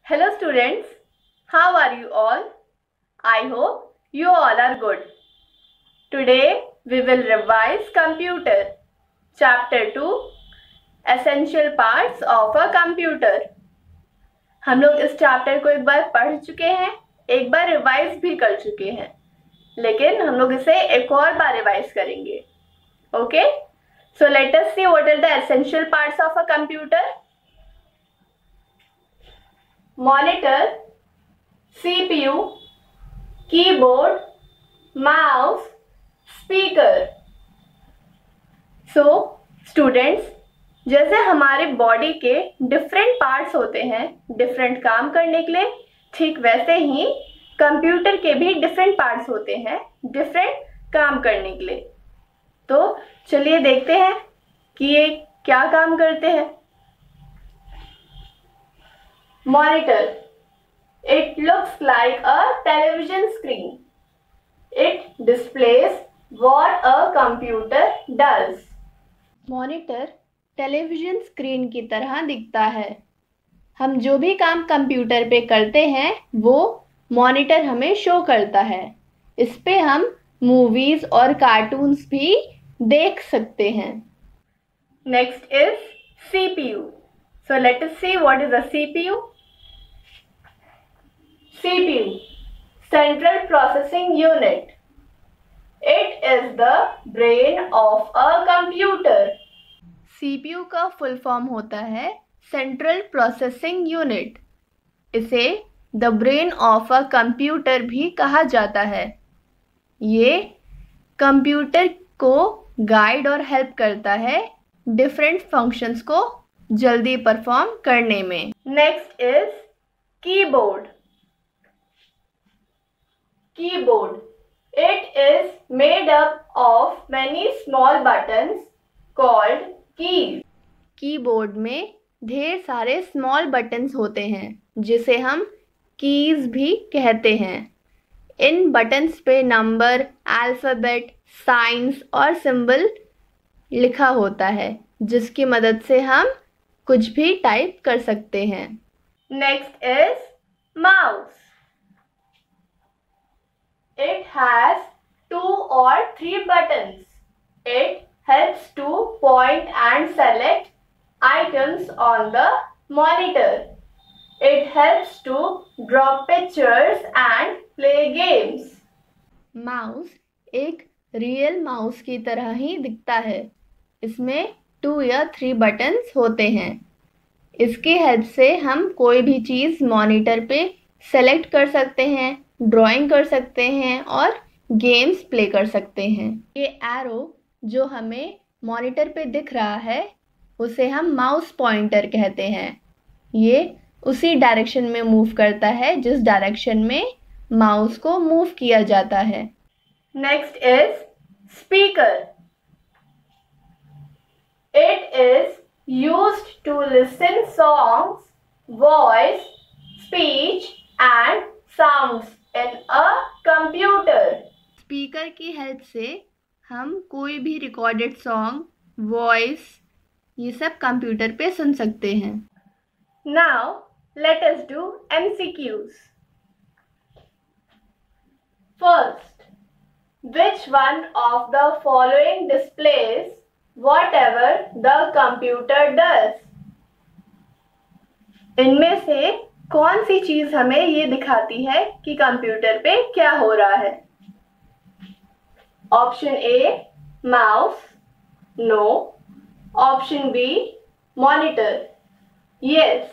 Hello students, how are you all? I hope you all are good. Today we will revise Computer, Chapter 2, Essential Parts of a Computer. हम लोग इस chapter को एक बार पढ़ चुके हैं, एक बार रिवाइज भी कर चुके हैं, लेकिन हम लोग इसे एक और बार रिवाइज करेंगे. Okay? So let us see what are the essential parts of a computer. Monitor, CPU, keyboard, mouse, speaker. So students, जैसे हमारे बॉडी के डिफरेंट पार्ट्स होते हैं डिफरेंट काम करने के लिए, ठीक वैसे ही कंप्यूटर के भी डिफरेंट पार्ट्स होते हैं डिफरेंट काम करने के लिए. तो चलिए देखते हैं कि ये क्या काम करते हैं. Monitor. It looks like a television screen. It displays what a computer does. Monitor television screen की तरह दिखता है. हम जो भी काम कंप्यूटर पे करते हैं वो मॉनिटर हमें शो करता है. इस पे हम मूवीज और कार्टून्स भी देख सकते हैं. Next is CPU. So let us see what is a CPU. CPU, Central Processing Unit. It is the brain of a computer. CPU का फुल फॉर्म होता है सेंट्रल प्रोसेसिंग यूनिट. इसे the brain of a computer भी कहा जाता है. ये computer को गाइड और हेल्प करता है डिफरेंट फंक्शंस को जल्दी परफॉर्म करने में. Next is keyboard. Keyboard. It is made up of many small buttons called keys. Keyboard में ढेर सारे स्मॉल बटन्स होते हैं जिसे हम कीज भी कहते हैं. इन बटन्स पे नंबर, अल्फ़ाबेट, साइंस और सिंबल लिखा होता है जिसकी मदद से हम कुछ भी टाइप कर सकते हैं. Next is mouse. It has 2 or 3 buttons. It helps to point and select items on the monitor. It helps to draw pictures and play games. माउस एक रियल माउस की तरह ही दिखता है. इसमें 2 या 3 बटन्स होते हैं. इसकी हेल्प से हम कोई भी चीज़ मॉनिटर पे सेलेक्ट कर सकते हैं, ड्राइंग कर सकते हैं और गेम्स प्ले कर सकते हैं. ये एरो जो हमें मॉनिटर पे दिख रहा है उसे हम माउस पॉइंटर कहते हैं. ये उसी डायरेक्शन में मूव करता है जिस डायरेक्शन में माउस को मूव किया जाता है. Next is speaker. It is used to listen songs, voice, speech and sounds in a computer. Speaker की हेल्प से हम कोई भी रिकॉर्डेड सॉन्ग, वॉइस ये सब कंप्यूटर पे सुन सकते हैं. Now let us do MCQs. First, which one of the following displays whatever the computer does? इनमें से कौन सी चीज हमें ये दिखाती है कि कंप्यूटर पे क्या हो रहा है? Option A mouse, no. Option B monitor, yes.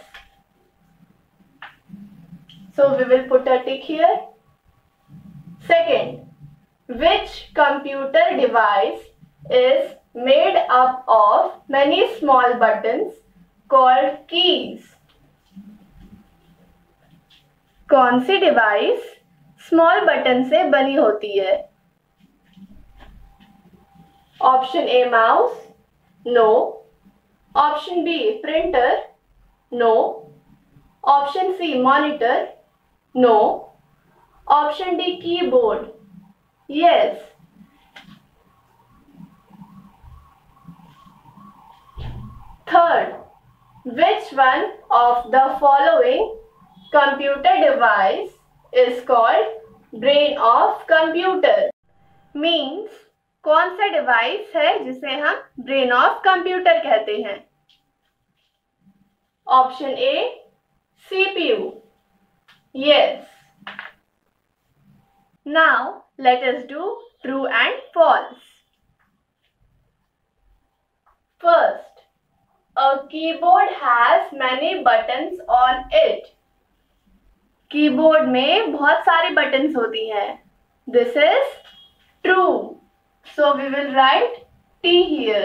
So we will put a tick here. Second, which computer device is made up of many small buttons called keys? कौन सी डिवाइस स्मॉल बटन से बनी होती है? Option A mouse, no. Option B printer, no. Option C monitor, no. Option D keyboard, yes. Third, which one of the following computer device is called brain of computer. Means कौन सा device है जिसे हम brain of computer कहते हैं? Option A CPU. Yes. Now let us do true and false. First, a keyboard has many buttons on it. Keyboard में बहुत सारी बटन्स होती हैं. This is true. So we will write T here.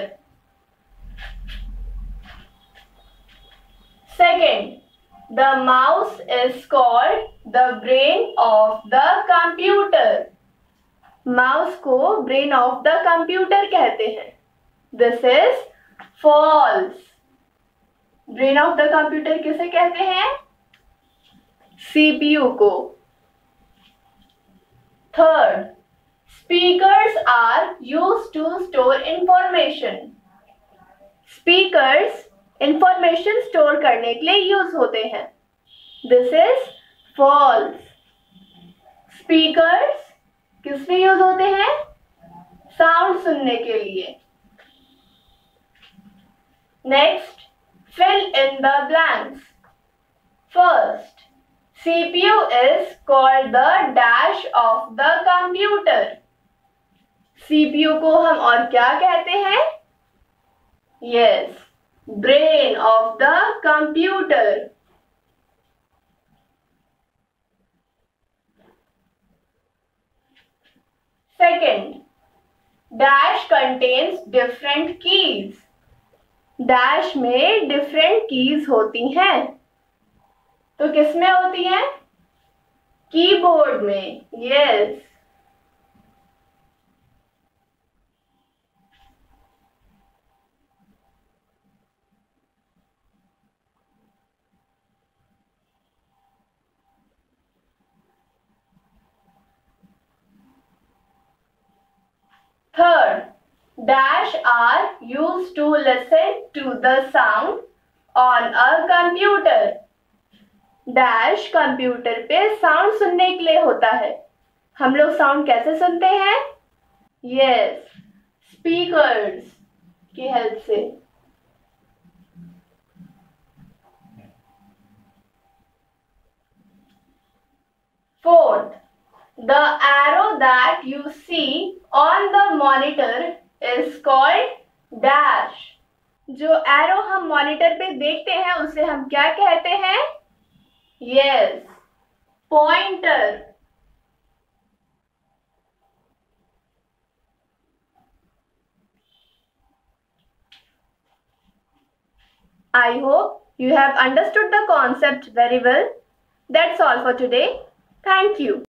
Second, the mouse is called the brain of the computer. Mouse को brain of the computer कहते हैं. This is false. brain of the computer किसे कहते हैं? CPU को. Third, speakers are used to store information. Speakers information store करने के लिए यूज होते हैं. This is false. Speakers किस लिए यूज होते हैं? साउंड सुनने के लिए. Next, fill in the blanks. First, CPU is called the dash of the computer. CPU को हम और क्या कहते हैं? Yes, brain of the computer. Second, dash contains different keys. Dash में डिफरेंट कीज होती हैं. तो किस में होती हैं? कीबोर्ड में. Yes. Third, dash are used to listen to the sound on a computer. Dash computer पे साउंड सुनने के लिए होता है. हम लोग साउंड कैसे सुनते हैं? यस, स्पीकर्स की हेल्प से. Fourth, the arrow that you see on the monitor is called dash. जो एरो हम मॉनिटर पे देखते हैं उसे हम क्या कहते हैं? Yes, pointer. I hope you have understood the concept very well. That's all for today. Thank you.